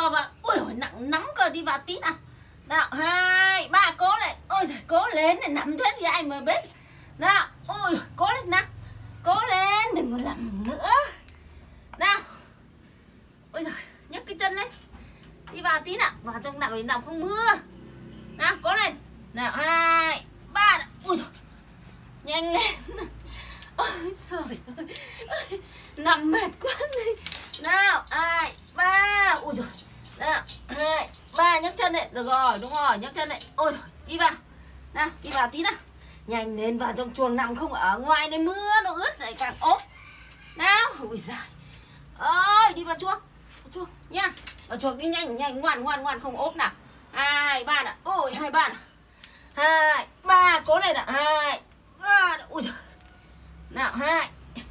bò vào. Ui nặng lắm cơ, đi vào tí nào. Nào 2 3 cố lên. Ôi giời, cố lên này, nằm thế thì ai mà biết. Nào, ôi cố lên nào. Cố lên, đừng có làm nữa. Nào. Ôi giời, nhấc cái chân lên. Đi vào tí nào, vào trong nào nằm không mưa. Nào, cố lên. Nào 2 3. Ui giời. Nhanh lên. Ôi trời ơi. Nằm mệt quá đi. Nào 2 3. Ui giời. Nào 2 3, nhấc chân lên. Được rồi, đúng rồi, nhấc chân lên. Ôi trời, đi vào. Nào, đi vào tí nào. Nhanh lên, vào trong chuồng nằm không ở ngoài này, mưa nó ướt lại càng ốp. Nào, ui giời. Ôi, đi vào chuồng. Vào chuồng nha. Vào chuồng đi nhanh nhanh, ngoan không ốp nào. 2 3 nào. Ôi 2 3 nào. 2 3, cố lên nào. 2 3. Ui giời. Nào 2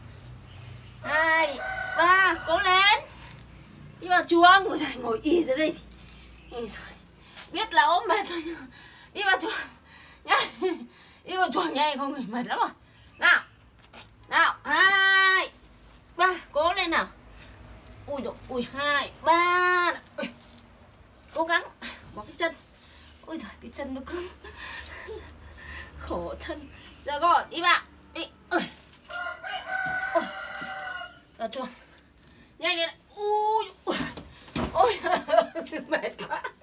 2 3, cố lên. Đi vào chuồng. Ui giời, ngồi y ra đây. Ui giời. Biết là ốm mệt thôi nhưng đi vào chuồng nha. Đi vào chuồng nhanh, không người mệt lắm rồi. Nào. Nào 2 3, cố lên nào. Ui dồi, ui 2 3. Cố gắng bỏ cái chân. Ôi giời, cái chân nó cứng. Khổ thân. Rồi rồi, đi vào. Đi. Ôi. Vào chuồng. Nhanh lên. Ui. Ôi. Mệt quá.